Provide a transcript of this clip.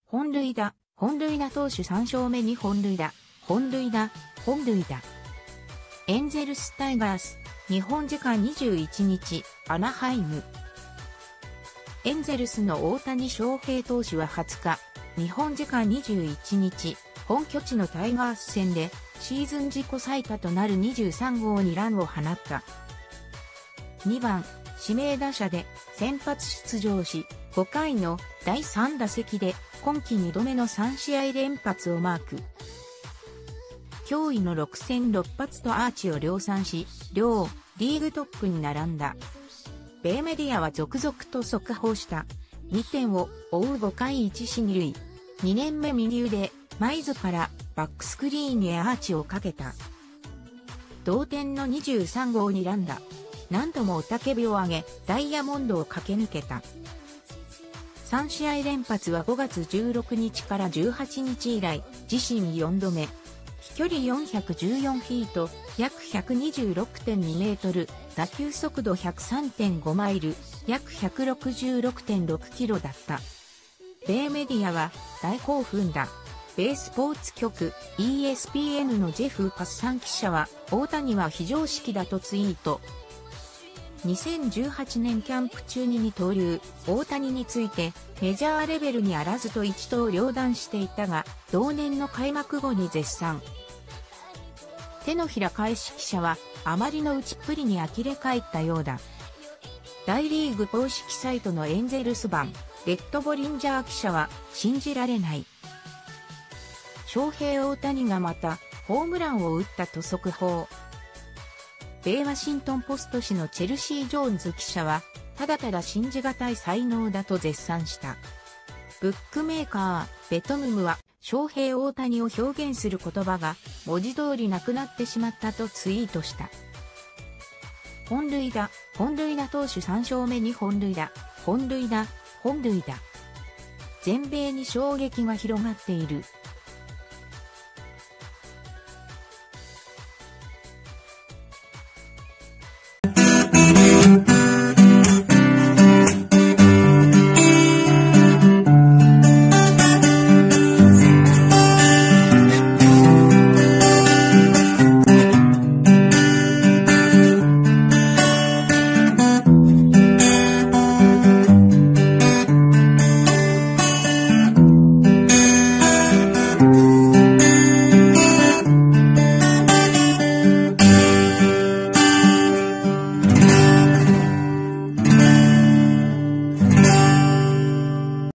本塁打、本塁打投手3勝目に本塁打、本塁打、本塁打。エンゼルスタイガース、日本時間21日、アナハイム。エンゼルスの大谷翔平投手は20日、日本時間21日、本拠地のタイガース戦で、シーズン自己最多となる23号2ランを放った。2番、指名打者で先発出場し、5回の第3打席で今季2度目の3試合連発をマーク。驚異の6戦6発とアーチを量産し、両リーグトップに並んだ。米メディアは続々と速報した。2点を追う5回1死2塁。2年目右腕、前ズからバックスクリーンへアーチをかけた。同点の23号2ラン打。何度も雄たけびを上げ、ダイヤモンドを駆け抜けた。3試合連発は5月16日から18日以来、自身4度目。飛距離414フィート、約 126.2 メートル、打球速度 103.5 マイル、約 166.6 キロだった。米メディアは、大興奮だ。米スポーツ局 ESPN のジェフ・パッサン記者は、大谷は非常識だとツイート。2018年キャンプ中に二刀流、大谷についてメジャーレベルにあらずと一刀両断していたが、同年の開幕後に絶賛。手のひら返し記者は、あまりの打ちっぷりに呆れ返ったようだ。大リーグ公式サイトのエンゼルス版、レッドボリンジャー記者は、信じられない。翔平大谷がまた、ホームランを打ったと速報。米ワシントンポスト紙のチェルシー・ジョーンズ記者は、ただただ信じがたい才能だと絶賛した。ブックメーカー、ベトヌムは、翔平大谷を表現する言葉が、文字通りなくなってしまったとツイートした。本塁打、本塁打投手3勝目に本塁打、本塁打、本塁打。全米に衝撃が広がっている。